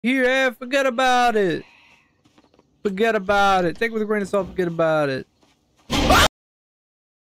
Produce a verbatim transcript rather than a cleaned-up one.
Here, eh, forget about it. Forget about it. Take it with a grain of salt, forget about it.